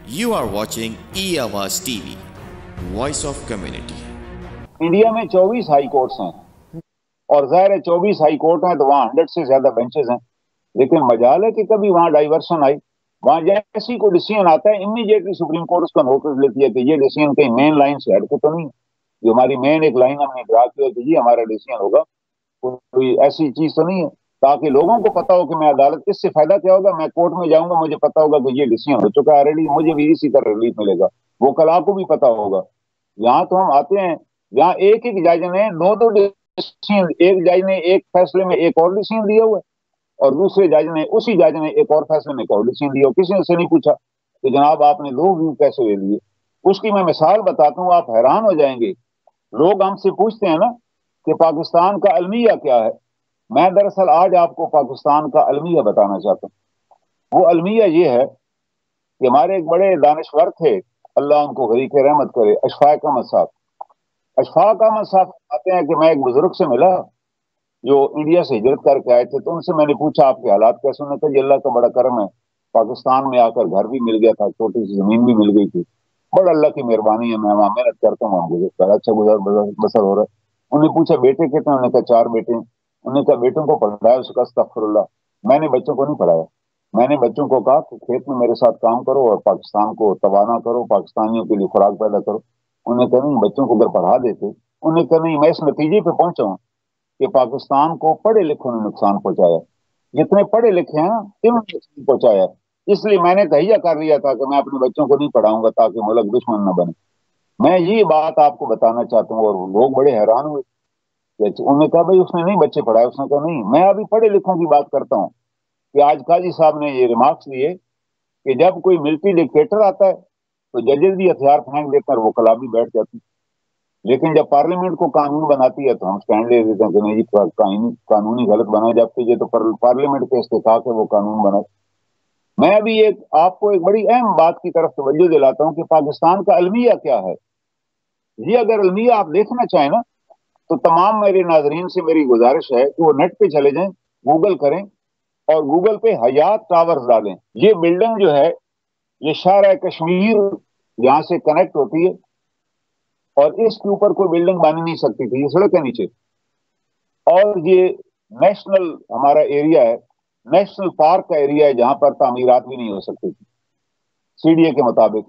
You are watching E-Awaaz TV, Voice of Community. India में 24 high courts हैं और ज़ाहिर है 24 हाई कोर्ट हैं तो वहाँ 100 से ज्यादा बेंचेस हैं, लेकिन मजाल है कि कभी वहाँ डाइवर्शन आई, वहाँ जैसी कोई डिसीजन आता है इमीडिएटली सुप्रीम कोर्ट उसका नोटिस लेती है कि ये डिसीजन कहीं मेन लाइन से हट के तो नहीं, जो हमारी मेन एक लाइन हमने ड्रा की है कि ये हमारा डिसीजन होगा, कोई ऐसी चीज तो नहीं है, ताकि लोगों को पता हो कि मैं अदालत इससे फायदा क्या होगा, मैं कोर्ट में जाऊंगा मुझे पता होगा कि ये डिसीजन हो चुका है ऑलरेडी, मुझे भी इसी तरह रिलीफ मिलेगा, वो कला को भी पता होगा। यहाँ तो हम आते हैं, यहाँ एक एक जज ने दो डिसीजन, एक जज ने एक फैसले में एक और डिसीजन दिया हुआ है और दूसरे जज ने उसी जज ने एक और फैसले में एक और डिसीजन दिया, किसी ने से नहीं पूछा कि जनाब आपने दो व्यू कैसे ले लिए। उसकी मैं मिसाल बताता हूँ, आप हैरान हो जाएंगे। लोग हमसे पूछते हैं ना कि पाकिस्तान का अलमिया क्या है, मैं दरअसल आज आपको पाकिस्तान का अलमिया बताना चाहता हूँ। वो अलमिया ये है कि हमारे एक बड़े दानिश्वर थे, अल्लाह उनको गरीक रहमत करे, अशफाक अहमद साहब। अशफाक अहमद साहब कहते हैं कि मैं एक बुजुर्ग से मिला जो इंडिया से हिजरत करके आए थे, तो उनसे मैंने पूछा आपके हालात कैसे, उन्होंने कहा अल्लाह का बड़ा करम है, पाकिस्तान में आकर घर भी मिल गया था, छोटी सी जमीन भी मिल गई थी, बड़ा अल्लाह की मेहरबानी है, मैं वहां मेहनत करता हूँ, मुझे अच्छा बसर हो रहा है। उन्होंने पूछा बेटे कितने, उन्होंने कहा 4 बेटे। उन्होंने कहा बेटों को पढ़ाया, उसका अस्तगफिरुल्लाह, मैंने बच्चों को नहीं पढ़ाया, मैंने बच्चों को कहा कि खेत में मेरे साथ काम करो और पाकिस्तान को तबाना करो, पाकिस्तानियों के लिए खुराक पैदा करो। उन्होंने कहा नहीं, बच्चों को अगर पढ़ा देते, उन्होंने कहा नहीं, मैं इस नतीजे पे पहुंचा हूं कि पाकिस्तान को पढ़े लिखों ने नुकसान पहुंचाया, जितने पढ़े लिखे हैं इन्होंने नुकसान पहुंचाया, इसलिए मैंने तहिया कर लिया था कि मैं अपने बच्चों को नहीं पढ़ाऊंगा ताकि मुल्क दुश्मन न बने। मैं ये बात आपको बताना चाहता हूँ, और लोग बड़े हैरान हुए। उन्होंने कहा भाई उसने नहीं बच्चे पढ़ाए, उसने कहा नहीं, मैं अभी पढ़े लिखों की बात करता हूँ कि आज काजी साहब ने ये रिमार्क्स दिए कि जब कोई मिलिट्री डिक्टेटर आता है तो जजेस भी हथियार फेंक देते हैं और वो कलाबी बैठ जाती है, लेकिन जब पार्लियामेंट को कानून बनाती है तो हम स्टैंड ले देते हैं कि नहीं जी कानूनी गलत बनाए, जबकि ये तो पार्लियामेंट के इस्तेकाक है वो कानून बनाए। मैं अभी एक आपको एक बड़ी अहम बात की तरफ तवज्जो दिलाता हूँ कि पाकिस्तान का अलमिया क्या है। ये अगर अलमिया आप देखना चाहें ना, तो तमाम मेरे नाजरीन से मेरी गुजारिश है कि वो नेट पे चले जाएं, गूगल करें और गूगल पे हयात टावर्स डालें। ये बिल्डिंग जो है ये शाहरा कश्मीर यहाँ से कनेक्ट होती है और इसके ऊपर कोई बिल्डिंग बन नहीं सकती थी, ये सड़क है नीचे, और ये नेशनल हमारा एरिया है, नेशनल पार्क का एरिया है जहां पर तामीरात भी नहीं हो सकती थी सीडीए के मुताबिक।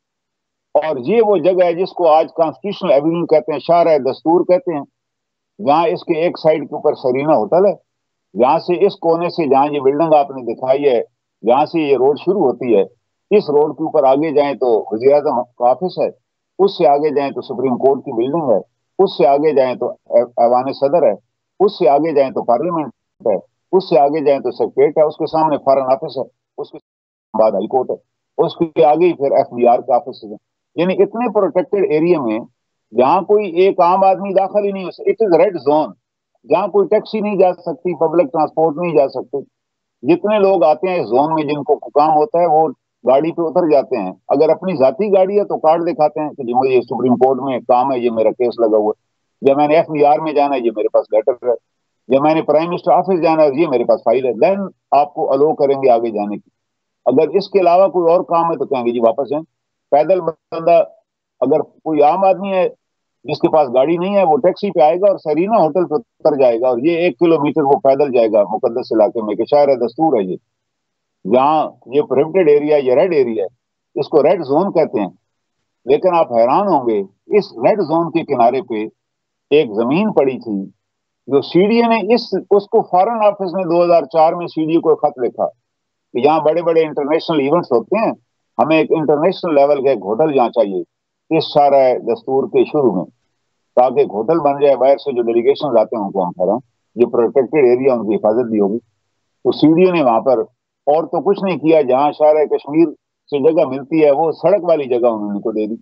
और ये वो जगह है जिसको आज कॉन्स्टिट्यूशनल एवेन्यू कहते हैं, शाहरा दस्तूर कहते हैं। यहाँ इसके एक साइड के ऊपर सरीना होटल है, यहाँ से इस कोने से जहाँ ये बिल्डिंग आपने दिखाई है, यहाँ से ये रोड शुरू होती है, इस रोड के ऊपर आगे जाएं तो वज़ीर आज़म का ऑफिस है, उससे आगे जाएं तो सुप्रीम कोर्ट की बिल्डिंग है, उससे आगे जाएं तो ऐवान सदर है, उससे आगे जाएं तो पार्लियामेंट है, उससे आगे जाएं तो सेक्रेटरीट है, उसके सामने फॉरेन ऑफिस है, उसके बाद हाई कोर्ट है, उसके आगे ही फिर FBR का ऑफिस है। यानी इतने प्रोटेक्टेड एरिया में जहां कोई एक आम आदमी दाखिल ही नहीं हो सकता, इट इज रेड जोन, जहां कोई टैक्सी नहीं जा सकती, पब्लिक ट्रांसपोर्ट नहीं जा सकते। जितने लोग आते हैं इस जोन में जिनको काम होता है वो गाड़ी पे उतर जाते हैं, अगर अपनी जाती गाड़ी है तो कार्ड दिखाते हैं कि जी मुझे सुप्रीम कोर्ट में काम है, ये मेरा केस लगा हुआ है, या मैंने FBR में जाना है, ये मेरे पास लेटर है, या मैंने प्राइम मिनिस्टर ऑफिस जाना है, ये मेरे पास फाइल है, देन आपको अलो करेंगे आगे जाने की। अगर इसके अलावा कोई और काम है तो कहेंगे जी वापस हैं। पैदल बंदा, अगर कोई आम आदमी है जिसके पास गाड़ी नहीं है, वो टैक्सी पे आएगा और सरीना होटल पे उतर जाएगा और ये 1 किलोमीटर वो पैदल जाएगा मुकद्दस इलाके में, कि शायद दस्तूर है ये, जहाँ ये प्रोहिबिटेड एरिया, ये रेड एरिया है, इसको रेड जोन कहते हैं। लेकिन आप हैरान होंगे, इस रेड जोन के किनारे पे एक जमीन पड़ी थी जो सीडीए ने इस उसको फॉरेन ऑफिस ने 2004 में सीडीए को खत लिखा कि यहाँ बड़े बड़े इंटरनेशनल इवेंट्स होते हैं, हमें एक इंटरनेशनल लेवल का एक होटल यहाँ चाहिए इस शाहरा दस्तूर के शुरू में, ताकि एक होटल बन जाए, बाहर से जो डेलीगेशन आते हैं उनको हम ठहराएं, ये प्रोटेक्टेड एरिया, उनकी हिफाजत भी होगी। तो सीडीए ने वहां पर और तो कुछ नहीं किया, जहां शाहरा कश्मीर से जगह मिलती है वो सड़क वाली जगह उन्होंने को दे दी।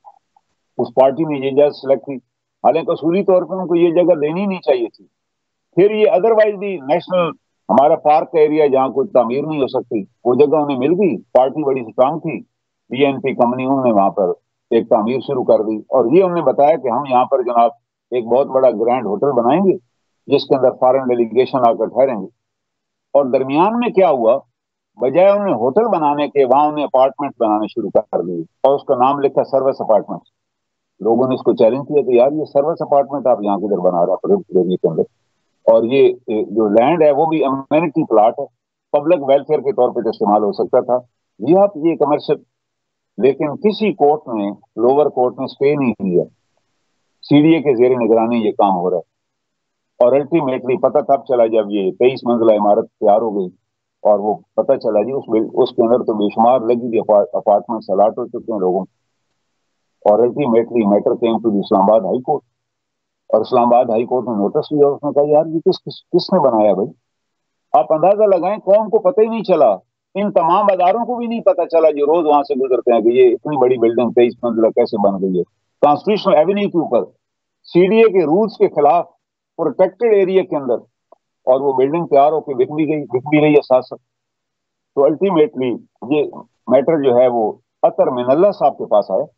उस पार्टी ने ये जगह सिलेक्ट की, हालांकि असूली तौर पर उनको ये जगह देनी नहीं चाहिए थी। फिर ये अदरवाइज भी नेशनल हमारा पार्क का एरिया जहाँ कोई तामीर नहीं हो सकती, वो जगह उन्हें मिल गई, पार्टी बड़ी स्ट्रांग थी, BNP कंपनी, उन्होंने वहां पर एक तामीर शुरू कर दी और ये उन्होंने बताया कि हम यहाँ पर जनाब एक बहुत बड़ा ग्रैंड होटल बनाएंगे जिसके अंदर फॉरेन डेलीगेशन आकर ठहरेंगे। और दरमियान में क्या हुआ बजाय उन्हें होटल बनाने के वहां उन्हें अपार्टमेंट बनाने शुरू कर दिए और उसका नाम लिखा सर्विस अपार्टमेंट। लोगों ने इसको चैलेंज किया कि यार ये सर्विस अपार्टमेंट आप यहाँ किधर बना रहे हैं एरिया के अंदर, और ये जो लैंड है वो भी अम्यूनिटी प्लाट है, पब्लिक वेलफेयर के तौर पर इस्तेमाल हो सकता था, ये आप ये कमर्शियल। लेकिन किसी कोर्ट ने, लोअर कोर्ट ने स्टे नहीं किया, सीडीए के जेर निगरानी ये काम हो रहा है। और अल्टीमेटली पता तब चला जब ये 23 मंजिला इमारत तैयार हो गई और वो पता चला जी उसके अंदर तो बेशुमार लगी थी अपार्टमेंट अलाट हो चुके हैं लोगों को। और ultimately matter came to Islamabad high court, और इस्लामाबाद हाई कोर्ट ने नोटिस लिया। उसने कहा यार ये किसने बनाया भाई? आप अंदाजा लगाएं, कौम को पता ही नहीं चला, इन तमाम अदारों को भी नहीं पता चला जो रोज वहां से गुजरते हैं कि ये इतनी बड़ी बिल्डिंग 23 मंजिला कैसे बन गई है कॉन्स्टिट्यूशनल एवेन्यू के ऊपर, सीडीए के रूल्स के खिलाफ, प्रोटेक्टेड एरिया के अंदर, और वो बिल्डिंग तैयार होकर बिक भी रही है साथ साथ। तो अल्टीमेटली ये मैटर जो है वो अतर मिनल्ला साहब के पास आया,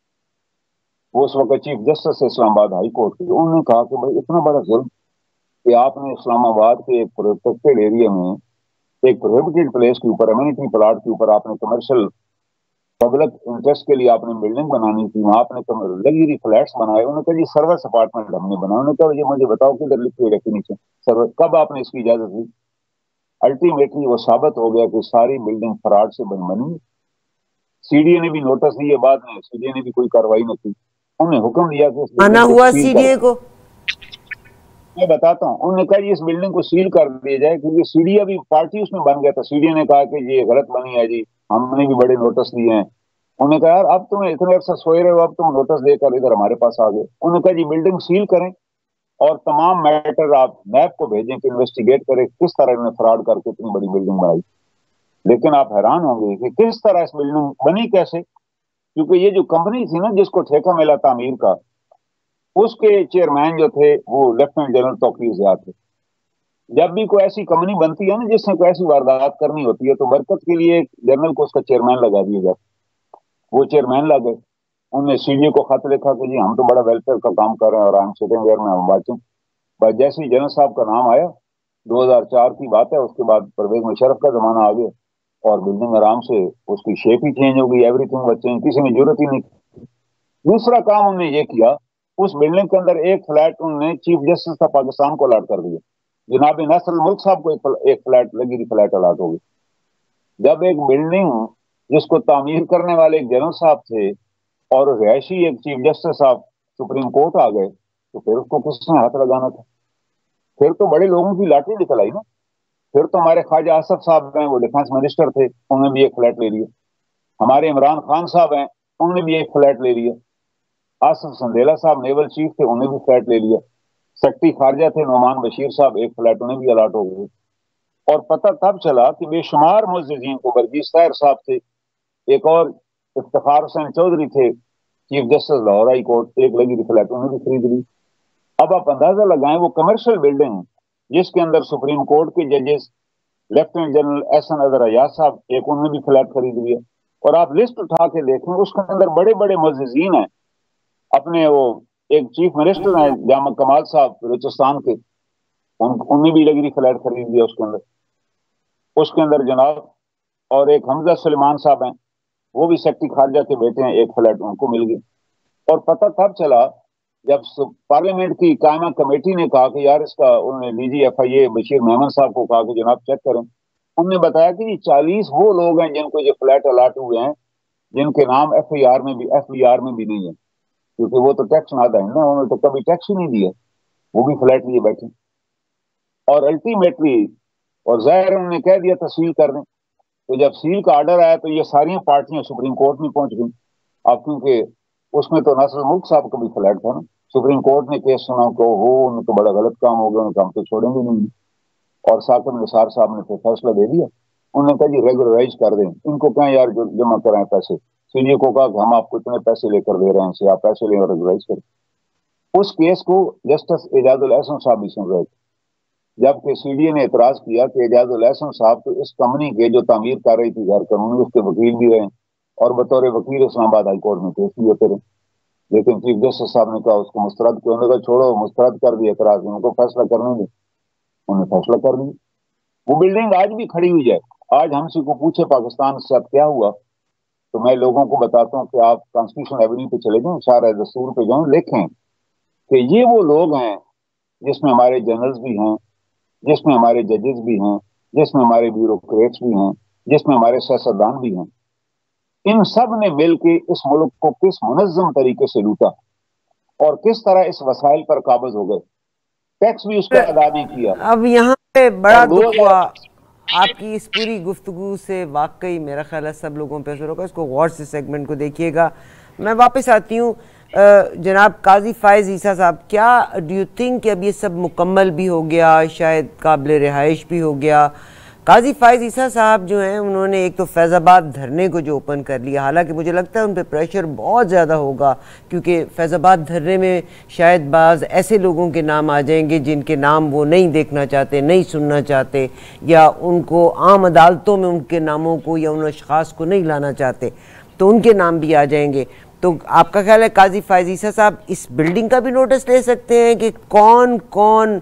वो उस वक्त chief justice Islamabad high court के। उन्होंने कहा कि भाई इतना बड़ा जुल्म कि आपने इस्लामाबाद के एक प्रोटेक्टेड एरिया में, एक प्रोहिबिटेड प्लेस के ऊपर, अम्यूनिटी प्लाट के ऊपर आपने कमर्शियल पब्लिक इंटरेस्ट के लिए आपने बिल्डिंग बनानी थी, वहां आपने लग्जरी फ्लैट्स बनाए। उन्होंने कहा जी सर्विस अपार्टमेंट हमने बनाया। उन्होंने कहा ये मुझे बताओ किधर लिखी हुई रखी नीचे सर्विस, कब आपने इसकी इजाजत दी? अल्टीमेटली वो साबित हो गया कि सारी बिल्डिंग फ्रॉड से बनी। सीडीए ने भी नोटिस दिए, बाद में सीडीए ने भी कोई कार्रवाई न की। उन्होंने हुक्म दिया कि इस बिल्डिंग को सील सीडीए को मैं बताता हूँ, उन्होंने कहा इस बिल्डिंग को सील कर दिया जाए, क्योंकि सीडीए भी पार्टी उसमें बन गया था। सीडीए ने कहा कि ये गलत बनी है जी, हमने भी बड़े नोटिस दिए हैं। उन्होंने कहा यार अब तुम्हें इतने अरसा सोए रहे हो, अब तुम नोटिस देकर इधर हमारे पास आ गए। उन्होंने कहा जी बिल्डिंग सील करें और तमाम मैटर आप नैब को भेजें कि इन्वेस्टिगेट करें किस तरह इन्होंने फ्रॉड करके इतनी बड़ी बिल्डिंग बनाई। लेकिन आप हैरान होंगे कि किस तरह इस बिल्डिंग बनी कैसे, क्योंकि ये जो कंपनी थी ना जिसको ठेका मिला तामीर का, उसके चेयरमैन जो थे वो लेफ्टिनेंट जनरल तौकीर ज़िया थे। जब भी कोई ऐसी कंपनी बनती है ना जिसने कोई ऐसी वारदात करनी होती है तो बरकत के लिए जनरल को उसका चेयरमैन लगा दिया जाता। वो चेयरमैन लगे, उन्होंने सीडीए को खत लिखा कि जी हम तो बड़ा वेलफेयर का काम कर रहे हैं और हम सिटिंग वेयर में हम बातें। बस जैसे ही जनरल साहब का नाम आया, 2004 की बात है, उसके बाद परवेज मुशर्रफ का जमाना आ गया और बिल्डिंग आराम से उसकी शेप ही चेंज हो गई, एवरीथिंग वाज चेंज, किसी ने जरूरत ही नहीं। दूसरा काम उन्होंने ये किया, उस बिल्डिंग के अंदर एक फ्लैट उन्होंने चीफ जस्टिस ऑफ पाकिस्तान को अलाट कर दिया। जनाब नसरुल मुल्क साहब को एक फ्लैट लगी, फ्लैट अलाट हो गई। जब एक बिल्डिंग जिसको तामीर करने वाले एक जनरल साहब थे और रहायशी एक चीफ जस्टिस साहब सुप्रीम कोर्ट आ गए, तो फिर उसको किसने हाथ लगाना था? फिर तो बड़े लोगों की लाठी निकल आई ना। फिर तो हमारे ख्वाजा आसफ साहब हैं, वो डिफेंस मिनिस्टर थे, उन्होंने भी एक फ्लैट ले लिया। हमारे इमरान खान साहब हैं, उन्होंने भी एक फ्लैट ले लिया। आसिफ संदेला साहब नेवल चीफ थे, उन्हें भी फ्लैट ले लिया। सेक्रेटरी खारजा थे नोमान बशीर साहब, एक फ्लैट उन्हें भी अलाट हो गई। और पता तब चला कि बेशुमार मुअज़्ज़िज़ीन को, वर्गीस ताहिर साहब थे, एक और इफ्तिखार हुसैन चौधरी थे chief justice Lahore high court, एक लगी थी फ्लैट उन्हें भी खरीद ली। अब आप अंदाजा लगाएं, वो कमर्शियल बिल्डिंग जिसके अंदर सुप्रीम कोर्ट के जजेस लेफ्टिनेंट जनरल एहसन अजहर अयाज साहब, एक उन्होंने भी फ्लैट खरीद लिया। और आप लिस्ट उठा के देखें, उसके अंदर बड़े बड़े मुअज़्ज़िज़ीन हैं। अपने वो एक चीफ मिनिस्टर हैं जामा कमाल साहब बलूचिस्तान के, उन्हें भी लगी फ्लैट खरीद लिया उसके अंदर जनाब। और एक हमजा सुलेमान साहब हैं, वो भी सेक्रेटरी खारजा के बेटे हैं, एक फ्लैट उनको मिल गई। और पता तब चला जब पार्लियामेंट की कायमा कमेटी ने कहा कि यार इसका, उन्होंने डीजी FIA बशीर मेमन साहब को कहा कि जनाब चेक करें। उन्होंने बताया कि 40 वो लोग हैं जिनको ये फ्लैट अलाट हुए हैं जिनके नाम FBR में भी नहीं है, क्योंकि वो तो टैक्स नादा है ना, उन्होंने तो कभी टैक्स ही नहीं दिया, वो भी फ्लैट लिए बैठे। और अल्टीमेटली और जाहिर उन्होंने कह दिया था सील कर दें। तो जब सील का ऑर्डर आया तो ये सारी पार्टियां सुप्रीम कोर्ट में पहुंच गई। अब क्योंकि उसमें तो नसरुल मुल्क साहब का भी फ्लैट था ना, सुप्रीम कोर्ट ने केस सुना को हो उनको बड़ा गलत काम हो गया, उनका हम तो छोड़ेंगे नहीं। और साकिब निसार साहब ने फिर फैसला दे दिया, उन्होंने कहा जी रेगुलराइज कर दें इनको, कहें यार जमा कराएं पैसे। सीडीए को कहा कि हम आपको इतने पैसे लेकर दे रहे हैं, आप पैसे लें और रेगुलराइज करें। उस केस को जस्टिस एजाजुल एहसन साहब भी सुन रहे थे, जबकि सीडीए ने एतराज किया कि एजाजुल एहसन साहब तो इस कंपनी के जो तामीर कर रही थी घर कानूनी, उसके वकील भी रहे और बतौर वकील इस्लामाबाद हाई कोर्ट में केस भी होते रहे। लेकिन चीफ जस्टिस साहब ने कहा उसको मुस्तरद किया, उन्होंने कहा छोड़ो, मुस्तरद कर दिया एतराज, उनको फैसला करने दें। उन्होंने फैसला कर दिया। वो बिल्डिंग आज भी खड़ी हुई है, آج ہم سے کو پوچھے پاکستان سے اب کیا ہوا تو میں لوگوں کو بتاتا ہوں کہ آپ کانسٹیٹیوشن ایونیو پہ چلے جائیں، اشارہ دستور پہ جائیں، دیکھیں کہ یہ وہ لوگ ہیں جس میں ہمارے جنرلز بھی ہیں، جس میں ہمارے ججز بھی ہیں، جس میں ہمارے بیوروکریٹس بھی ہیں، جس میں ہمارے سیاستدان بھی ہیں. ان سب نے مل کے اس ملک کو کس منظم طریقے سے لوٹا اور کس طرح اس وسائل پر قابض ہو گئے. ٹیکس بھی اس کا ادا نہیں کیا. اب یہاں پہ بڑا اور دکھ ہوا آپ کی اس پوری گفتگو سے، واقعی میرا خیال ہے سب لوگوں پہ اثر ہوگا. اس کو غور سے سیگمنٹ کو دیکھیے گا. میں واپس آتی ہوں جناب قاضی فائز عیسیٰ صاحب، کیا ڈو یو تھنک کہ اب یہ سب مکمل بھی ہو گیا، شاید قابل رہائش بھی ہو گیا؟ قاضی فائز عیسیٰ صاحب جو ہیں انہوں نے ایک تو فیض آباد دھرنے کو جو اوپن کر لیا، حالانکہ مجھے لگتا ہے ان پہ پریشر بہت زیادہ ہوگا، کیونکہ فیض آباد دھرنے میں شاید بعض ایسے لوگوں کے نام آ جائیں گے جن کے نام وہ نہیں دیکھنا چاہتے، نہیں سننا چاہتے، یا ان کو عام عدالتوں میں ان کے ناموں کو یا ان اشخاص کو نہیں لانا چاہتے، تو ان کے نام بھی آ جائیں گے. تو آپ کا خیال ہے قاضی فائز عیسیٰ صاحب اس بلڈنگ کا بھی نوٹس لے سکتے ہیں کہ کون کون؟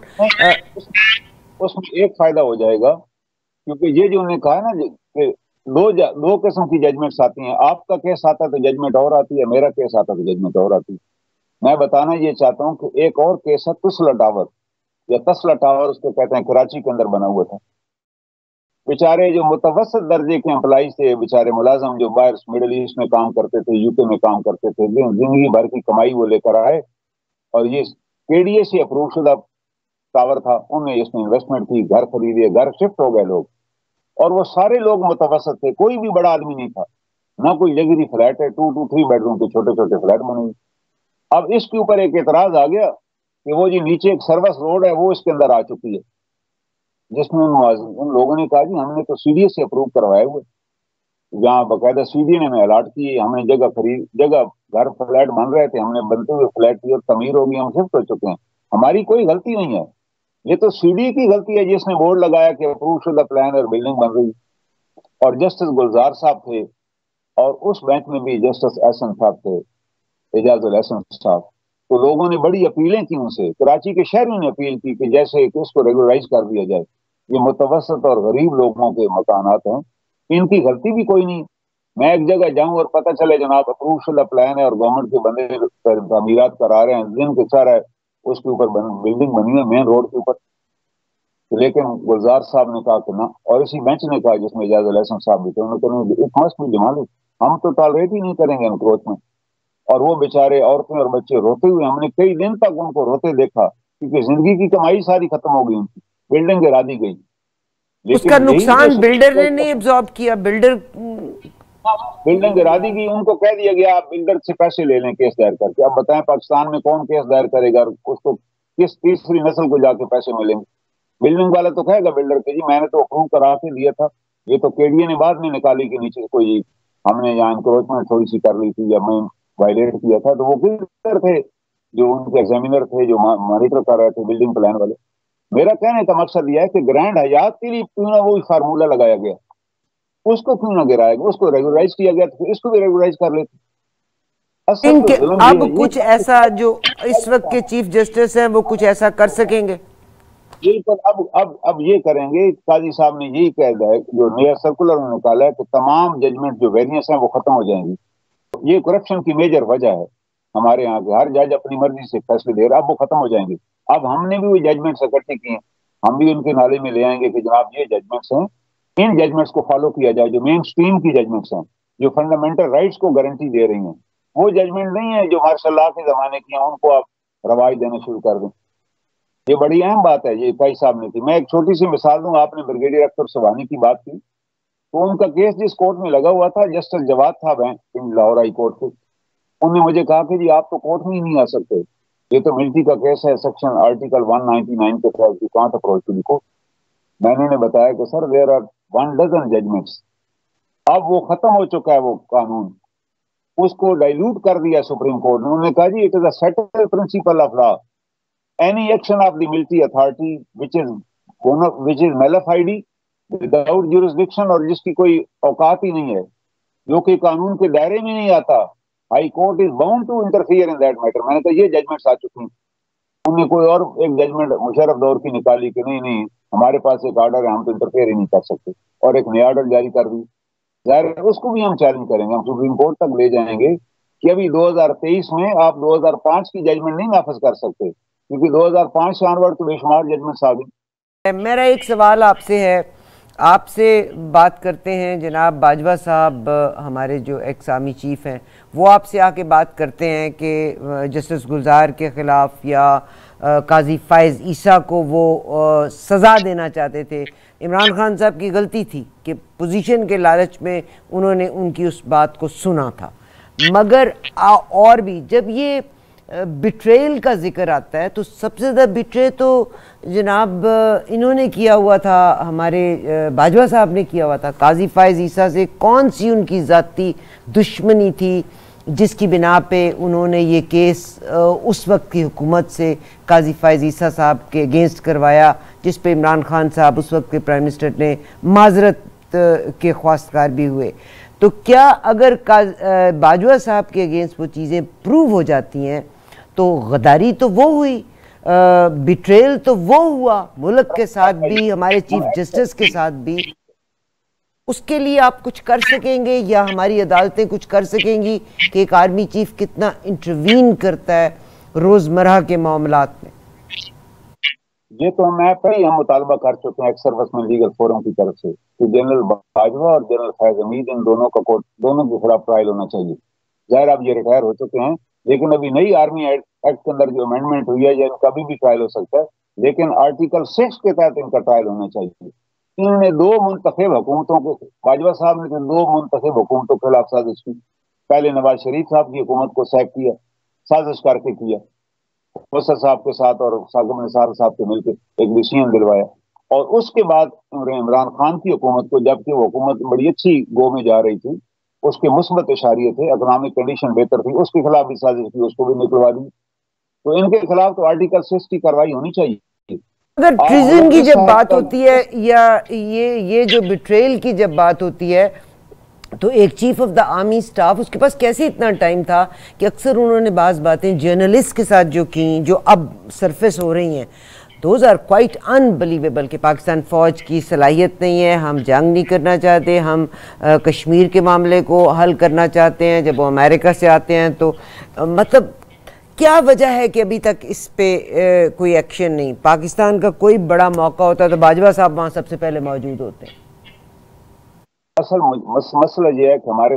اس میں ایک فائدہ ہو جائے گا، کیونکہ یہ جو انہوں نے کہا نا کہ دو قسم کی ججمنٹس آتی ہیں. آپ کا کیس آتا ہے تو ججمنٹ اور آتی ہے، میرا کیس آتا ہے تو ججمنٹ اور آتی ہے. میں بتانا یہ چاہتا ہوں کہ ایک اور کیس ہے تسلا ٹاور، یا تسلا ٹاور اس کو کہتے ہیں، کراچی کے اندر بنا ہوا تھا. بیچارے جو متوسط درجے کے امپلائیز تھے، بیچارے ملازم جو باہر مڈل ایسٹ میں کام کرتے تھے، یو کے میں کام کرتے تھے، زندگی بھر کی کمائی وہ لے کر آئے اور یہ کے ڈی اے سے اپروو شدہ ٹاور تھا، انہوں نے اس میں انویسٹمنٹ کی، گھر خریدے، گھر شفٹ ہو گئے لوگ. اور وہ سارے لوگ متوسط تھے، کوئی بھی بڑا آدمی نہیں تھا، نہ کوئی لگژری فلیٹ ہے، 2-3 بیڈ روم کے چھوٹے چھوٹے فلیٹ بنے. اب اس کے اوپر ایک اعتراض آ گیا کہ وہ جی نیچے ایک سروس روڈ ہے وہ اس کے اندر آ چکی ہے، جس میں ان لوگوں نے کہا جی ہم نے تو سی ڈی اے سے اپروو کروائے ہوئے، جہاں باقاعدہ سی ڈی اے نے ہمیں الاٹ کی، ہم نے جگہ گھر فلیٹ بن رہے تھے، ہم نے بنتے ہوئے فلیٹ کی اور تعمیر ہوگی، ہم شفٹ ہو چکے ہیں، ہماری کوئی غلطی نہیں ہے. یہ تو سی ڈی اے کی غلطی ہے جس نے بورڈ لگایا کہ اپروو شدہ پلان اور بلڈنگ بن رہی. اور جسٹس گلزار صاحب تھے، اور اس بینچ میں بھی جسٹس احسن صاحب تھے، اعجاز الاحسن صاحب. تو لوگوں نے بڑی اپیلیں کی ان سے، کراچی کے شہریوں نے اپیل کی کہ جیسے کہ اس کو ریگولرائز کر دیا جائے. یہ متوسط اور غریب لوگوں کے مکانات ہیں، ان کی غلطی بھی کوئی نہیں. میں ایک جگہ جاؤں اور پتہ چلے جناب اپروو شدہ پلان ہے اور گورنمنٹ کے بندے تعمیرات کرا رہے ہیں، دن کے سارا اس کے اوپر بلڈنگ بنی ہے مین روڈ کے اوپر. لیکن گلزار صاحب نے کہا کہ نہ، اور اسی بینچ نے کہا جس میں اعجاز الاحسن صاحب بھی تھے، انہوں نے کہا ہم تو ٹالریٹ ہی نہیں کریں گے انکروچمنٹ. اور وہ بیچارے عورتیں اور بچے روتے ہوئے، ہم نے کئی دن تک ان کو روتے دیکھا، کیونکہ زندگی کی کمائی ساری ختم ہو گئی ان کی، بلڈنگ گرا دی گئی. اس کا لیکن یہی نقصان بلڈر نے نہیں ایبزارب کیا، بلڈنگ گرا دی گئی، ان کو کہہ دیا گیا آپ بلڈر سے پیسے لے لیں کیس دائر کر کے. اب بتائیں پاکستان میں کون کیس دائر کرے گا، اس کو کس تیسری نسل کو جا کے پیسے ملیں گے؟ بلڈنگ والا تو کہے گا بلڈر کے جی میں نے تو اپروو کرا کے دیا تھا، یہ تو کے ڈی اے نے بعد میں نکالی کہ نیچے کوئی ہم نے یہاں انکروچمنٹ تھوڑی سی کر لی تھی یا میں وائلیٹ کیا تھا. تو وہ بلڈر تھے جو ان کے ایگزامینر تھے، جو مانیٹر کر رہے تھے بلڈنگ پلان والے. میرا کہنے کا مقصد یہ ہے کہ گرینڈ حیات کے لیے کیوں نہ وہی فارمولہ لگایا گیا، اس کو کیوں نہ گرایا گیا، اس کو ریگولرائز کیا گیا تو اس کو بھی ریگولرائز کر لیتے. اصل تو ظلم اب یہ کچھ ایسا جو اس وقت کے چیف جسٹس ہیں وہ کچھ ایسا کر سکیں گے؟ بالکل. اب یہ کریں گے. قاضی صاحب نے یہی کہہ دیا ہے جو نیا سرکولر انہوں نے نکالا ہے کہ تمام ججمنٹ جو ویریئنس ہیں وہ ختم ہو جائیں گی. یہ کرپشن کی میجر وجہ ہے ہمارے یہاں کے، ہر جج اپنی مرضی سے فیصلے دے رہا، اب وہ ختم ہو جائیں گے. اب ہم نے بھی وہ ججمنٹس اکٹھے کی ہیں، ہم بھی ان کے نالے میں لے آئیں گے کہ جناب یہ ججمنٹس ہیں، ان ججمنٹس کو فالو کیا جائے جو مین سٹریم کی ججمنٹس ہیں، جو فنڈامنٹل رائٹس کو گارنٹی دے رہی ہیں. وہ ججمنٹ نہیں ہے جو مارشل لاء کے زمانے کی ہیں، ان کو آپ رواج دینا شروع کر دیں. یہ بڑی اہم بات ہے یہ قاضی صاحب نے کی. میں ایک چھوٹی سی مثال دوں. آپ نے بریگیڈیئر اختر سبحانی کی بات کی، تو ان کا کیس جس کورٹ میں لگا ہوا تھا، جسٹس جواد صاحب ہیں لاہور ہائی کورٹ کے، انہوں نے مجھے کہا کہ جی آپ تو کورٹ میں ہی نہیں آ سکتے، یہ تو ملٹری کا کیس ہے، سیکشن آرٹیکل 199 کے تحت کہاں تک اپروچ ٹو دی کورٹ. میں نے بتایا کہ sir there are 1 dozen judgments, اب وہ ختم ہو چکا ہے وہ قانون، اس کو ڈائلوٹ کر دیا سپریم کورٹ نے. انہوں نے کہا جی it is a settled principle of law, any action of the military authority which is nullified without jurisdiction، اور جس کی کوئی اوقات ہی نہیں ہے، جو کہ قانون کے دائرے میں نہیں آتا، high court is bound to interfere in that matter. میں نے کہا یہ ججمنٹس آ چکی ہیں. انہوں نے کوئی اور ایک ججمنٹ مشرف دور کی نکالی کہ نہیں ہمارے پاس ایک آرڈر ہے, ہم تو انٹرفیئر ہی نہیں کر سکتے, اور ایک نیا آرڈر جاری کر دی. ظاہر ہے اس کو بھی ہم چیلنج کریں گے, ہم سپریم کورٹ تک لے جائیں گے کہ ابھی 2023 میں آپ 2005 کی ججمنٹ نہیں نافذ کر سکتے, کیونکہ 2005 سے آنورڈ تو بے شمار ججمنٹ ثابت. میرا ایک سوال آپ سے ہے, آپ سے بات کرتے ہیں جناب باجوہ صاحب, ہمارے جو ایکس آرمی چیف ہیں, وہ آپ سے آ کے بات کرتے ہیں کہ جسٹس گلزار کے خلاف یا قاضی فائز عیسیٰ کو وہ سزا دینا چاہتے تھے. عمران خان صاحب کی غلطی تھی کہ پوزیشن کے لالچ میں انہوں نے ان کی اس بات کو سنا تھا, مگر اور بھی جب یہ بٹریل کا ذکر آتا ہے تو سب سے زیادہ بٹرے تو جناب انہوں نے کیا ہوا تھا, ہمارے باجوہ صاحب نے کیا ہوا تھا. قاضی فائز عیسیٰ سے کون سی ان کی ذاتی دشمنی تھی جس کی بنا پہ انہوں نے یہ کیس اس وقت کی حکومت سے قاضی فائز عیسیٰ صاحب کے اگینسٹ کروایا, جس پہ عمران خان صاحب اس وقت کے پرائم منسٹر نے معذرت کے خواستگار بھی ہوئے. تو کیا اگر باجوہ صاحب کے اگینسٹ وہ چیزیں پروو ہو جاتی ہیں تو غداری تو وہ ہوئی, بٹریل تو وہ ہوا ملک کے ساتھ بھی, ہمارے چیف جسٹس کے ساتھ بھی, اس کے لیے آپ کچھ کر سکیں گے یا ہماری عدالتیں کچھ کر سکیں گی کہ ایک آرمی چیف کتنا انٹروین کرتا ہے روزمرہ کے معاملات میں؟ یہ تو میں پہلے ہم مطالبہ کر چکے ہیں ایکس سروسمین لیگل فورم کی طرف سے کہ جنرل باجوہ اور جنرل فیض حمید ان دونوں کا کورٹ, دونوں کے خلاف ٹرائل ہونا چاہیے. ظاہر اب یہ ریٹائر ہو چکے ہیں, لیکن ابھی نئی آرمی ایکٹ کے اندر جو امینڈمنٹ ہوئی ہے ان کا بھی ٹرائل ہو سکتا ہے, لیکن آرٹیکل 6 کے تحت ان کا ٹرائل ہونا چاہیے. انہوں نے 2 منتخب حکومتوں کو, باجوہ صاحب نے 2 منتخب حکومتوں کے خلاف سازش کی. پہلے نواز شریف صاحب کی حکومت کو سیک کیا, سازش کر کے کیا, مصر صاحب کے ساتھ اور ساکم نثار صاحب کے مل کے ایک ڈسیزن دلوایا, اور اس کے بعد عمران خان کی حکومت کو, جبکہ وہ حکومت بڑی اچھی گو میں جا رہی تھی, اس کے مثبت اشاریے تھے, اکنامک کنڈیشن بہتر تھی, اس کے خلاف بھی سازش کی, اس کو بھی نکلوا دی. تو ان کے خلاف تو آرٹیکل 6 کی کارروائی ہونی چاہیے. اگر ٹریزن کی جب بات ہوتی ہے یا یہ جو بٹریل کی جب بات ہوتی ہے تو ایک chief of the army staff, اس کے پاس کیسے اتنا ٹائم تھا کہ اکثر انہوں نے بعض باتیں جرنلسٹ کے ساتھ جو کیں, جو اب سرفیس ہو رہی ہیں, دوز آر کوائٹ انبلیویبل کہ پاکستان فوج کی صلاحیت نہیں ہے, ہم جنگ نہیں کرنا چاہتے, ہم کشمیر کے معاملے کو حل کرنا چاہتے ہیں. جب وہ امریکہ سے آتے ہیں تو مطلب کیا وجہ ہے کہ ابھی تک اس پہ کوئی ایکشن نہیں؟ پاکستان کا کوئی بڑا موقع ہوتا ہے تو باجوہ صاحب وہاں سب سے پہلے موجود ہوتے ہیں. اصل مسئلہ یہ ہے کہ ہمارے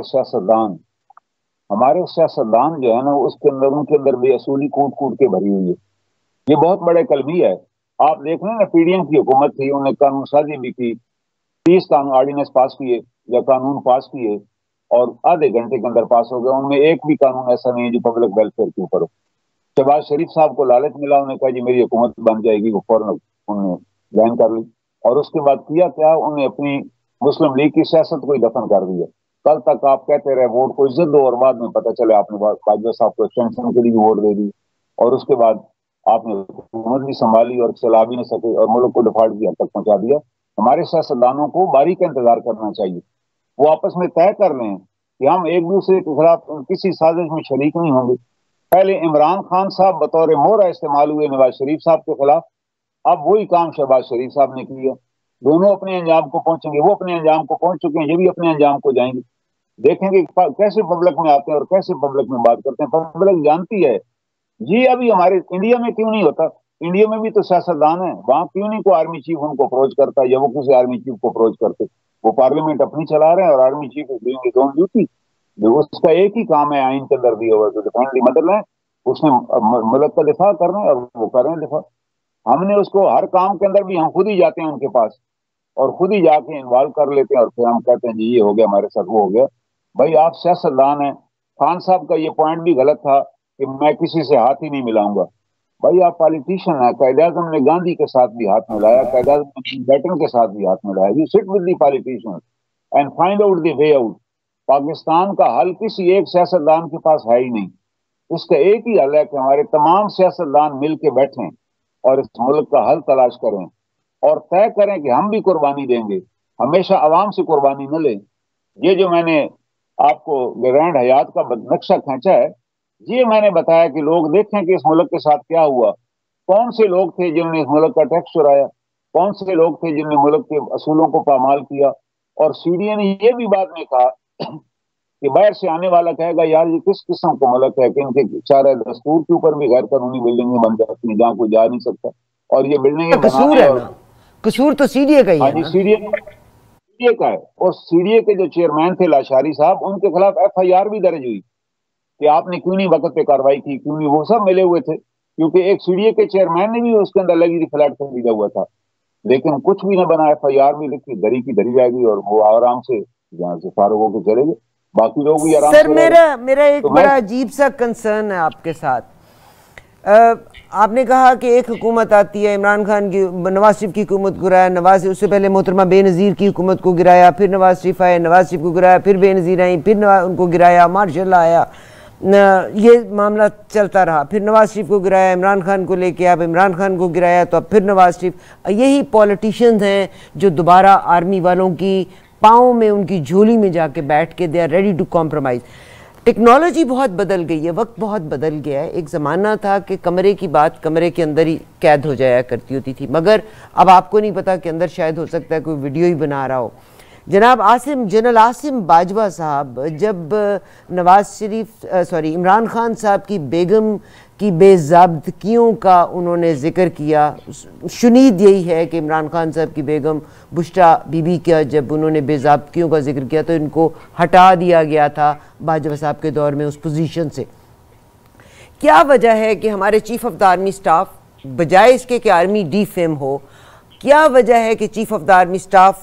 سیاستدان جو ہے نا, اس کے اندر ان کے اندر بے اصولی کوٹ کے بھری ہوئی ہے. یہ بہت بڑے کلبی ہے. آپ دیکھ لیں نا, پی ڈی ایم کی حکومت تھی, انہوں نے قانون سازی بھی کی, 30 قانون آرڈیننس پاس کیے یا قانون پاس کیے, اور آدھے گھنٹے کے اندر پاس ہو گیا. ان میں ایک بھی قانون ایسا نہیں ہے جو پبلک ویلفیئر کے اوپر ہو. شہباز شریف صاحب کو لالچ ملا, انہوں نے کہا جی میری حکومت بن جائے گی, وہ فوراً انہوں نے جوائن کر لی, اور اس کے بعد کیا کیا, انہوں نے اپنی مسلم لیگ کی سیاست کو ہی دفن کر دیا. کل تک آپ کہتے رہے ووٹ کو عزت دو, اور بعد میں پتہ چلے آپ نے باجوہ صاحب کو ایکسٹینشن کے لیے ووٹ دے دی, اور اس کے بعد آپ نے حکومت بھی سنبھالی اور چلا بھی نہیں سکے, اور ملک کو ڈیفالٹ کی حد تک پہنچا دیا. ہمارے سیاستدانوں کو باریک انتظار کرنا چاہیے, وہ آپس میں طے کر لیں کہ ہم ایک دوسرے کے خلاف کسی سازش میں شریک نہیں ہوں گے. پہلے عمران خان صاحب بطور مہرہ استعمال ہوئے نواز شریف صاحب کے خلاف, اب وہی کام شہباز شریف صاحب نے کیا. دونوں اپنے انجام کو پہنچیں گے, وہ اپنے انجام کو پہنچ چکے ہیں, یہ بھی اپنے انجام کو جائیں گے. دیکھیں گے کیسے پبلک میں آتے ہیں اور کیسے پبلک میں بات کرتے ہیں. پبلک جانتی ہے. یہ ابھی ہمارے انڈیا میں کیوں نہیں ہوتا؟ انڈیا میں بھی تو سیاستدان ہیں, وہاں کیوں نہیں کوئی آرمی چیف ان کو اپروچ کرتا, یا وہ کسی آرمی چیف کو اپروچ کرتے؟ وہ پارلیمنٹ اپنی چلا رہے ہیں, اور army chief doing his own duty. اس کا ایک ہی کام ہے آئین کے اندر دیا ہوا, مطلب ہے اس نے ملک کا دفاع کرنا ہے, اور وہ کر رہے ہیں دفاع. ہم نے اس کو ہر کام کے اندر بھی ہم خود ہی جاتے ہیں ان کے پاس, اور خود ہی جا کے انوالو کر لیتے ہیں, اور پھر ہم کہتے ہیں جی یہ ہو گیا ہمارے ساتھ, وہ ہو گیا. بھائی آپ سیاستدان ہیں. خان صاحب کا یہ پوائنٹ بھی غلط تھا کہ میں کسی سے ہاتھ ہی نہیں ملاؤں گا. بھائی آپ پالیٹیشین ہیں. قائد اعظم نے گاندھی کے ساتھ بھی ہاتھ ملایا, قائد اعظم نے بیٹن کے ساتھ بھی ہاتھ ملایا. You sit with the politician and find out the way out. Pakistan کا حل کسی ایک سیاستدان کے پاس ہے ہی نہیں. اس کا ایک ہی حل ہے کہ ہمارے تمام سیاستدان مل کے بیٹھیں اور اس ملک کا حل تلاش کریں, اور طے کریں کہ ہم بھی قربانی دیں گے. ہمیشہ عوام سے قربانی نہ لیں. یہ جو میں نے آپ کو گرینڈ حیات کا نقشہ کھینچا ہے, یہ میں نے بتایا کہ لوگ دیکھیں کہ اس ملک کے ساتھ کیا ہوا. کون سے لوگ تھے جنہوں نے اس ملک کا ٹیکس چرایا, کون سے لوگ تھے جن نے ملک کے اصولوں کو پامال کیا. اور سی ڈی اے نے یہ بھی بعد میں کہا کہ باہر سے آنے والا کہے گا یار یہ کس قسم کا ملک ہے کہ ان کے چارہ دستور کے اوپر بھی غیر قانونی بلڈنگیں بن جاتی ہیں جہاں کوئی جا نہیں سکتا, اور یہ بلڈنگیں قصور ہے نا, قصور تو سی ڈی اے کا ہی ہے. جی سی ڈی اے کا ہے. اور سی ڈی اے کے جو چیئرمین تھے لاشاری صاحب, ان کے خلاف ایف آئی آر بھی درج ہوئی کہ آپ نے کیوں نہیں وقت پہ کاروائی کی, کیوں نہیں. وہ سب ملے ہوئے تھے کیونکہ ایک سی ڈی اے کے چیئرمین نے بھی اس کے اندر لگی تھی فلیٹ خریدا ہوا تھا, لیکن کچھ بھی نہ بنا. ایف آئی آر بھی لکھی, دری کی دری جائے گی, اور وہ آرام سے یہاں سے فارغ ہو کے چلے گئے, باقی لوگ بھی آرام سے. سر میرا ایک بڑا عجیب سا کنسرن ہے آپ کے ساتھ. آپ نے کہا کہ ایک حکومت آتی ہے, عمران خان کی, نواز شریف کی حکومت کو گرایا, نواز اس سے پہلے محترمہ بے نظیر کی حکومت کو گرایا, پھر نواز شریف آئے, نواز شریف کو گرایا, پھر بے نظیر آئیں, پھر ان کو گرایا, ماشاء اللہ آیا, یہ معاملہ چلتا رہا. پھر نواز شریف کو گرایا, عمران خان کو لے کے اب عمران خان کو گرایا, تو اب پھر نواز شریف. یہی پولیٹیشینز ہیں جو دوبارہ آرمی والوں کی پاؤں میں, ان کی جھولی میں جا کے بیٹھ کے they are ready to compromise. Technology بہت بدل گئی ہے, وقت بہت بدل گیا ہے. ایک زمانہ تھا کہ کمرے کی بات کمرے کے اندر ہی قید ہو جایا کرتی ہوتی تھی, مگر اب آپ کو نہیں پتا کہ اندر شاید ہو سکتا ہے کوئی ویڈیو ہی بنا رہا ہو. جناب جنرل عاصم باجوہ صاحب جب عمران خان صاحب کی بیگم کی بے ضابطگیوں کا انہوں نے ذکر کیا, شنید یہی ہے کہ عمران خان صاحب کی بیگم بشرا بی بی کا جب انہوں نے بے ضابطگیوں کا ذکر کیا تو ان کو ہٹا دیا گیا تھا باجوہ صاحب کے دور میں اس پوزیشن سے. کیا وجہ ہے کہ ہمارے chief of the army staff بجائے اس کے کہ آرمی ڈی فیم ہو, کیا وجہ ہے کہ chief of the army staff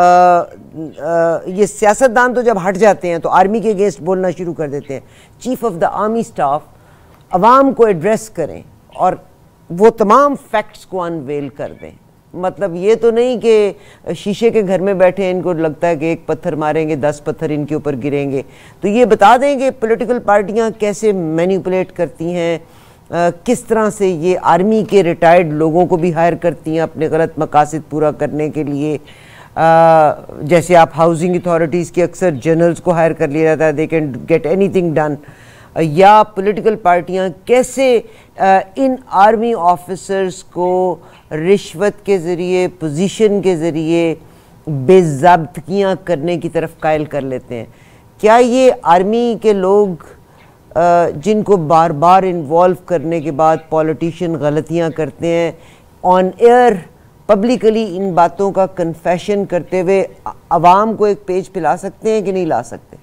یہ سیاستدان تو جب ہٹ جاتے ہیں تو آرمی کے اگینسٹ بولنا شروع کر دیتے ہیں, chief of the army staff عوام کو ایڈریس کریں اور وہ تمام فیکٹس کو انویل کر دیں. مطلب یہ تو نہیں کہ شیشے کے گھر میں بیٹھے ان کو لگتا ہے کہ ایک پتھر ماریں گے 10 پتھر ان کے اوپر گریں گے. تو یہ بتا دیں کہ پولیٹیکل پارٹیاں کیسے مینیپولیٹ کرتی ہیں, کس طرح سے یہ آرمی کے ریٹائرڈ لوگوں کو بھی ہائر کرتی ہیں اپنے غلط مقاصد پورا کرنے کے لیے. جیسے آپ ہاؤسنگ اتھارٹیز کے اکثر جنرلز کو ہائر کر لیا جاتا ہے, they can get anything done. یا پولیٹیکل پارٹیاں کیسے ان آرمی آفیسرز کو رشوت کے ذریعے, پوزیشن کے ذریعے بے ضابطگیاں کرنے کی طرف قائل کر لیتے ہیں. کیا یہ آرمی کے لوگ جن کو بار بار انوالو کرنے کے بعد پولیٹیشین غلطیاں کرتے ہیں, آن ایئر پبلکلی ان باتوں کا کنفیشن کرتے ہوئے عوام کو ایک پیج پلا سکتے ہیں کہ نہیں لا سکتے؟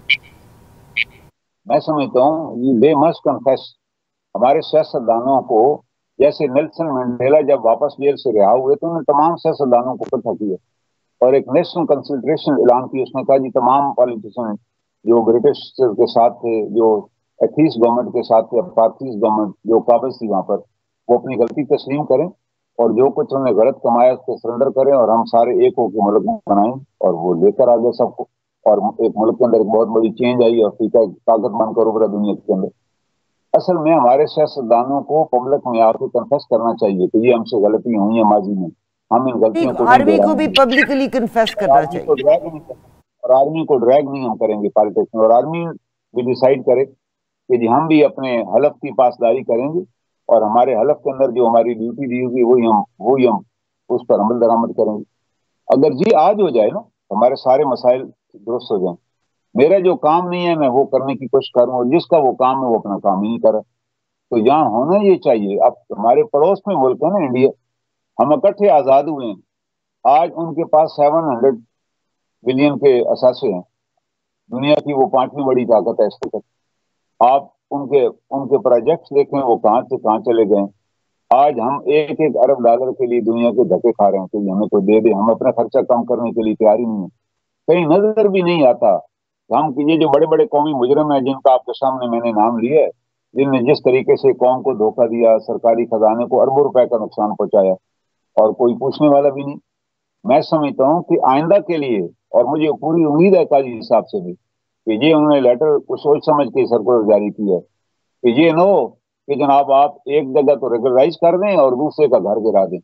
میں سمجھتا ہوں دے مسٹ کنفیس. ہمارے سیاستدانوں کو, جیسے نیلسن منڈیلا جب واپس جیل سے رہا ہوئے تو انہوں نے تمام سیاستدانوں کو اکٹھا کیا اور ایک نیشنل کنسلٹریشن اعلان کی. اس نے کہا جی تمام پالیٹیشین جو برٹش کے ساتھ تھے, جو ایتھیس گورنمنٹ کے ساتھ تھے, اپارتھیس گورنمنٹ جو قابض تھی وہاں پر, وہ اپنی غلطی تسلیم کریں اور جو کچھ انہوں نے غلط کمایا اس کو سرنڈر کریں اور ہم سارے ایک ہو کے ملک بنائیں. اور وہ لے کر آگے سب کو, اور ایک ملک کے اندر ایک بہت بڑی چینج آئی اور ٹھیک ہے طاقت بن کر ابھرا دنیا کے اندر. اصل میں ہمارے سیاستدانوں کو پبلک میں آ کے کنفیس کرنا چاہیے کہ یہ ہم سے غلطی ہوئی ہیں ماضی میں, ہم ان غلطیوں کو آرمی کو بھی پبلکلی کنفیس کرنا چاہیے اور آرمی کو ڈریگ نہیں ہم کریں گے پالیٹکس میں. اور آرمی بھی ڈیسائیڈ کرے کہ جی ہم بھی اپنے حلف کی پاسداری کریں گے اور ہمارے حلف کے اندر جو ہماری ڈیوٹی دی ہوگی وہی ہم اس پر عمل درآمد کریں گے. اگر جی آج ہو جائے نا ہمارے سارے مسائل درست ہو جائیں. میرا جو کام نہیں ہے میں وہ کرنے کی کوشش کروں, اور جس کا وہ کام ہے وہ اپنا کام ہی نہیں کرا. تو یہاں ہونا یہ چاہیے. اب ہمارے پڑوس میں ملک ہے نا انڈیا, ہم اکٹھے آزاد ہوئے ہیں, آج ان کے پاس 700 بلین کے اثاثے ہیں, دنیا کی وہ 5ویں بڑی طاقت ہے اس وقت. آپ ان کے پروجیکٹس دیکھیں وہ کہاں سے کہاں چلے گئے. آج ہم $1 ارب کے لیے دنیا کے دھکے کھا رہے ہیں کہ ہمیں کوئی دے دے. ہم اپنا خرچہ کم کرنے کے لیے تیار ہی نہیں ہے. کہیں نظر بھی نہیں آتا ہم یہ جو بڑے بڑے قومی مجرم ہیں جن کا آپ کے سامنے میں نے نام لیا ہے, جن نے جس طریقے سے قوم کو دھوکہ دیا, سرکاری خزانے کو اربوں روپے کا نقصان پہنچایا, اور کوئی پوچھنے والا بھی نہیں. میں سمجھتا ہوں کہ آئندہ کے لیے, اور مجھے پوری امید ہے قاضی صاحب سے بھی کہ یہ انہوں نے لیٹر کو سوچ سمجھ کے سرکولر جاری کیا ہے کہ یہ نہ ہو کہ جناب آپ ایک جگہ تو ریگولرائز کر دیں اور دوسرے کا گھر گرا دیں,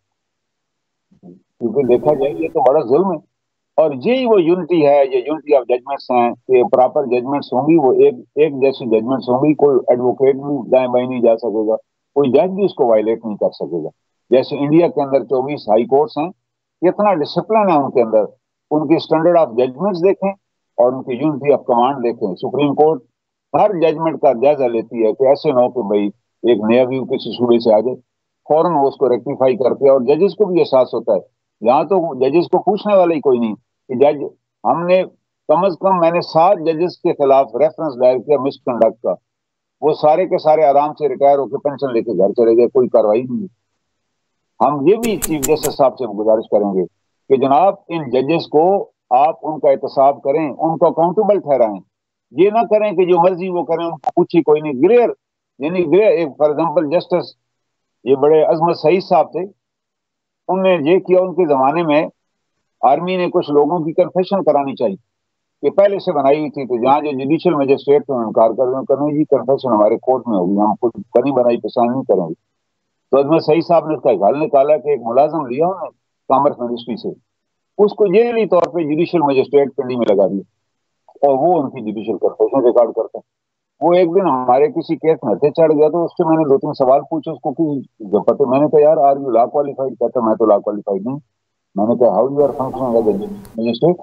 کیونکہ دیکھا جائے یہ تو بڑا ظلم ہے. اور یہی وہ یونٹی ہے, یہ یونٹی آف ججمنٹس ہیں کہ پراپر ججمنٹس ہوں گی, وہ ایک جیسی ججمنٹس ہوں گی. کوئی ایڈوکیٹ بھی دائیں بائیں نہیں جا سکے گا, کوئی جج بھی اس کو وائلیٹ نہیں کر سکے گا. جیسے انڈیا کے اندر 24 ہائی کورٹس ہیں, कितना डिसिप्लिन है उनके अंदर, उनकी स्टैंडर्ड ऑफ जजमेंट्स देखें और उनकी यूनिटी ऑफ कमांड देखें। सुप्रीम कोर्ट हर जजमेंट का जायजा लेती है कि ऐसे ना हो कि भाई एक नया व्यू किसी सूबे से आ जाए, फौरन वो उसको रेक्टिफाई करते हैं। और जजेस को भी एहसास होता है, यहाँ तो जजेस को पूछने वाला ही कोई नहीं कि जज, हमने कम अज कम मैंने 7 जजेस के खिलाफ रेफरेंस दायर किया मिसकंडक्ट का, वो सारे के सारे आराम से रिटायर होकर पेंशन लेके घर चले गए, कोई कार्रवाई नहीं। हम ये भी चीफ जस्टिस साहब से गुजारिश करेंगे कि जनाब इन जजेस को आप उनका एहतसाब करें, उनको अकाउंटेबल ठहराएं, ये ना करें कि जो मर्जी वो करें, उनको पूछी कोई नहीं। ग्रेयर यानी ग्रेयर, एक फॉर एग्जाम्पल जस्टिस ये बड़े अजमत सईद साहब थे, उनने ये किया, उनके जमाने में आर्मी ने कुछ लोगों की कन्फेशन करानी चाहिए कि पहले से बनाई हुई थी, तो जहाँ जो जुडिशियल मजिस्ट्रेट थे इनकार कर जी कन्फेशन हमारे कोर्ट में होगी, हम खुद बनी बनाई पहचान नहीं करेंगे। तो अजमत सईद साहब ने उसका हल निकाला कि एक मुलाजम लिया उन्होंने कॉमर्स मिनिस्ट्री से, उसको जेली तौर पे जुडिशियल मजिस्ट्रेट पिंडी में लगा दिया और वो उनकी जुडिशियल कन्फेशन रिकॉर्ड करता है। वो एक दिन हमारे किसी केस में हथे चढ़ गया, तो उससे मैंने 2-3 सवाल पूछे उसको कि पता, मैंने कहा यार आर यू लॉ क्वालिफाइड? कहता मैं तो लॉ क्वालिफाइड नहीं। मैंने कहा how you are functioning as a magistrate?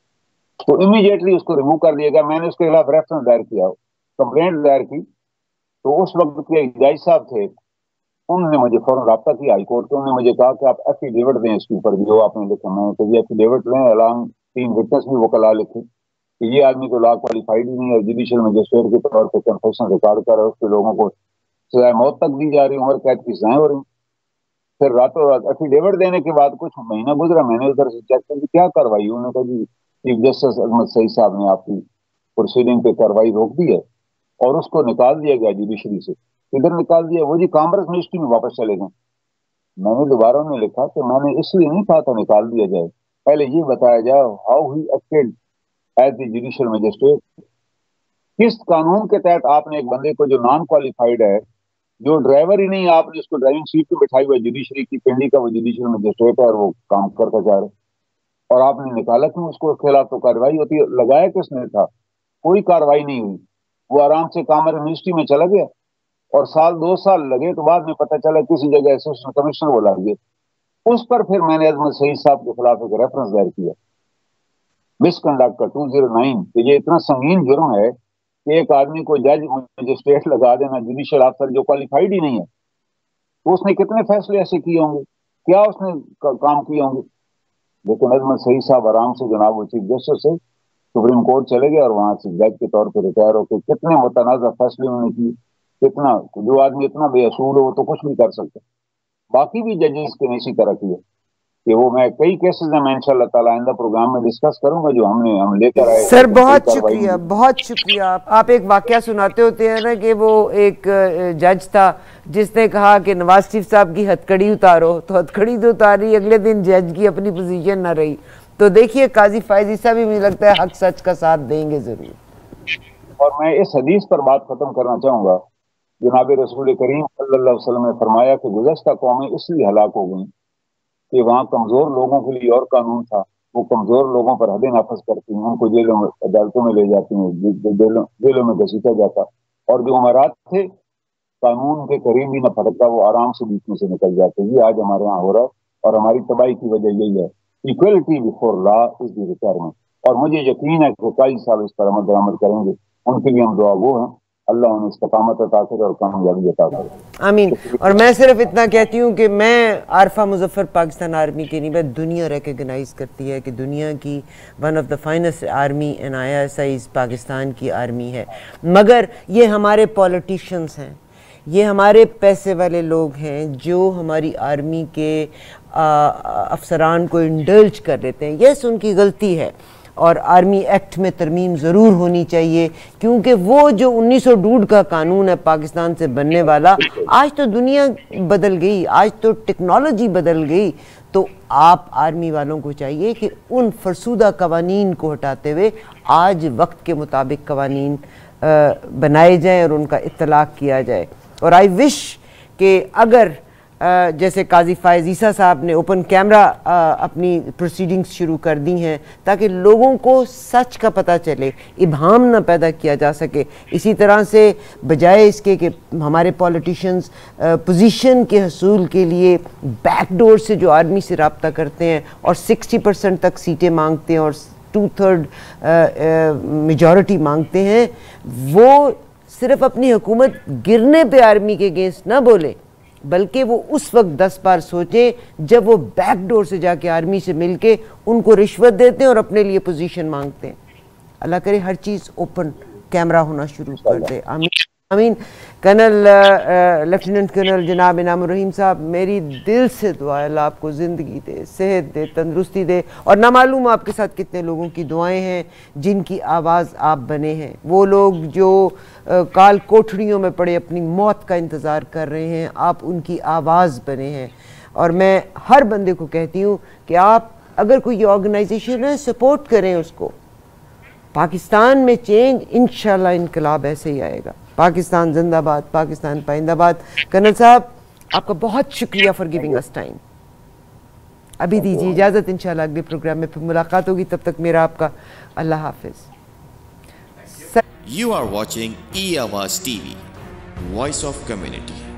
तो इमीडिएटली उसको रिमूव कर दिया गया। मैंने उसके खिलाफ रेफरेंस दायर किया, कंप्लेंट दायर की, तो उस वक्त के जज साहब थे, उन्होंने मुझे फौरन रब्ता किया हाई कोर्ट के, उन्होंने मुझे कहा कि आप एफिडेविट दें इसके ऊपर, जो आपने लिखा। मैं तो ये एफिडेविट लें, अलॉन्ग 3 विटनेस भी वो कला लिखे कि ये आदमी तो लॉ क्वालिफाइड ही नहीं है, जुडिशियल मजिस्ट्रेट के तौर पर कन्फेशन रिकॉर्ड कर रहा है, उसके लोगों को सजाए मौत तक दी जा रही, उम्र कैद की सजाएं हो रही। फिर रातों रात एफिडेविट देने के बाद कुछ महीना गुजरा, मैंने उधर से चेक कर क्या कार्रवाई, उन्होंने कहा जी चीफ जस्टिस अहमद सईद साहब ने आपकी प्रोसीडिंग पे कार्रवाई रोक दी है और उसको निकाल दिया गया जुडिशरी से। इधर निकाल दिया, वो जी कॉमर्स मिनिस्ट्री में वापस चले गए। मैंने दोबारा उन्हें लिखा कि मैंने इसलिए नहीं कहा था निकाल दिया जाए, पहले ये बताया जाए how he acted as the judicial magistrate, किस कानून के तहत आपने एक बंदे को जो नॉन क्वालिफाइड है, जो ड्राइवर ही नहीं, आपने उसको ड्राइविंग सीट पे बिठाई हुआ, जुडिशरी की पिंडी का वो जुडिशियल मजिस्ट्रेट है और वो काम करता जा रहा है, और आपने निकाला क्यों उसको? उसके खिलाफ तो कार्रवाई होती है। लगाया किसने था? कोई कार्रवाई नहीं हुई, वो आराम से कॉमर्स मिनिस्ट्री में चला गया और 1-2 साल लगे, तो बाद में पता चला किसी जगह असिस्टेंट कमिश्नर वो लग गए। उस पर फिर मैंने अजमत सईद साहब के खिलाफ एक रेफरेंस दायर किया मिसकंडक्ट का 209, कि ये इतना संगीन जुर्म है कि एक आदमी को जज मजिस्ट्रेट लगा देना, जुडिशियल ऑफिसर जो क्वालिफाइड ही नहीं है, तो उसने कितने फैसले ऐसे किए होंगे, क्या उसने काम किए होंगे। लेकिन अजमत सईद साहब आराम से जनाब वो चीफ जस्टिस से सुप्रीम कोर्ट चले गए और वहां से जज के तौर पर रिटायर होकर कितने मुतनाज़ा फैसले उन्होंने किए। कितना, जो आदमी इतना बेअसूल हो वो तो कुछ नहीं कर सकता। बाकी भी जजेस के इसी तरह की है कि वो, मैं कई केसेस में मैं इंशाअल्लाह ताला आइंदा प्रोग्राम में डिस्कस करूंगा जो हम लेकर आए। सर बहुत शुक्रिया, बहुत शुक्रिया। आप एक वाकया सुनाते होते हैं ना कि वो एक जज था जिसने कहा कि नवाज शरीफ साहब की हथकड़ी उतारो, तो हथकड़ी तो उतारी, अगले दिन जज की अपनी पोजीशन ना रही। तो देखिए काजी फायज ईसा भी मुझे लगता है हक सच का साथ देंगे जरूर। और मैं इस हदीस पर बात खत्म करना चाहूंगा, जनाब रसूल करीम सल्लल्लाहु अलैहि वसल्लम ने फरमाया कि गुज़श्ता कौमें इसलिए हलाक हो गई कि वहाँ कमजोर लोगों के लिए और कानून था, वो कमजोर लोगों पर हदें नाफज करती हैं, उनको जेलों में अदालतों में ले जाती हैं, जेलों में घसीटा जाता, और जो उमरात थे कानून के करीब ही न फटकता, वो आराम से बीच में से निकल जाते। ये आज हमारे यहाँ हो रहा है और हमारी तबाही की वजह यही है। Equality before law is the requirement, और मुझे यकीन है कि कई साल इस पर अमल दरामद करेंगे, उनके लिए हम दुआ गो हैं, अल्लाह उन्हें इस्तकामत अता करे और कामयाबी अता करे, आमीन। और मैं सिर्फ इतना कहती हूँ कि मैं आरफा मुजफ्फर पाकिस्तान आर्मी की नहीं, मैं दुनिया रिकग्नाइज करती है कि दुनिया की one of the finest army and ISI Pakistan की आर्मी है। मगर ये हमारे पॉलिटिशियंस हैं, ये हमारे पैसे वाले लोग हैं जो हमारी आर्मी के अफसरान को इंडल्ज कर लेते हैं। यस, उनकी गलती है और आर्मी एक्ट में तरमीम ज़रूर होनी चाहिए, क्योंकि वो जो 1902 का कानून है पाकिस्तान से बनने वाला, आज तो दुनिया बदल गई, आज तो टेक्नोलॉजी बदल गई। तो आप आर्मी वालों को चाहिए कि उन फरसूदा कवानीन को हटाते हुए आज वक्त के मुताबिक कवानीन बनाए जाएँ और उनका इत्तलाक किया जाए। और आई विश कि अगर جیسے قاضی فائز عیسیٰ صاحب نے اوپن کیمرہ اپنی پروسیڈنگز شروع کر دی ہیں تاکہ لوگوں کو سچ کا پتہ چلے، ابہام نہ پیدا کیا جا سکے. اسی طرح سے بجائے اس کے کہ ہمارے پولیٹیشنز پوزیشن کے حصول کے لیے بیک ڈور سے جو آرمی سے رابطہ کرتے ہیں اور 60% تک سیٹیں مانگتے ہیں اور 2/3 میجورٹی مانگتے ہیں، وہ صرف اپنی حکومت گرنے پہ آرمی کے اگینسٹ نہ بولے، بلکہ وہ اس وقت 10 بار سوچیں جب وہ بیک ڈور سے جا کے آرمی سے مل کے ان کو رشوت دیتے ہیں اور اپنے لیے پوزیشن مانگتے ہیں. اللہ کرے ہر چیز اوپن کیمرہ ہونا شروع کر دے. آمین آمین. کرنل لیفٹیننٹ کرنل جناب انعام الرحیم صاحب، میری دل سے دعا ہے اللہ آپ کو زندگی دے، صحت دے، تندرستی دے، اور نہ معلوم آپ کے ساتھ کتنے لوگوں کی دعائیں ہیں جن کی آواز آپ بنے ہیں. وہ لوگ جو کال کوٹھڑیوں میں پڑے اپنی موت کا انتظار کر رہے ہیں، آپ ان کی آواز بنے ہیں. اور میں ہر بندے کو کہتی ہوں کہ آپ اگر کوئی آرگنائزیشن ہے سپورٹ کریں اس کو. پاکستان میں چینج انشاءاللہ انقلاب ایسے ہی آئے گا. پاکستان زندہ باد، پاکستان پائندہ باد. کرنل صاحب آپ کا بہت شکریہ فار گیونگ اس ٹائم. ابھی دیجیے اجازت، انشاءاللہ اگلے پروگرام میں پھر ملاقات ہوگی. تب تک میرا آپ کا اللہ حافظ. You are watching E-Awaaz TV, Voice of Community.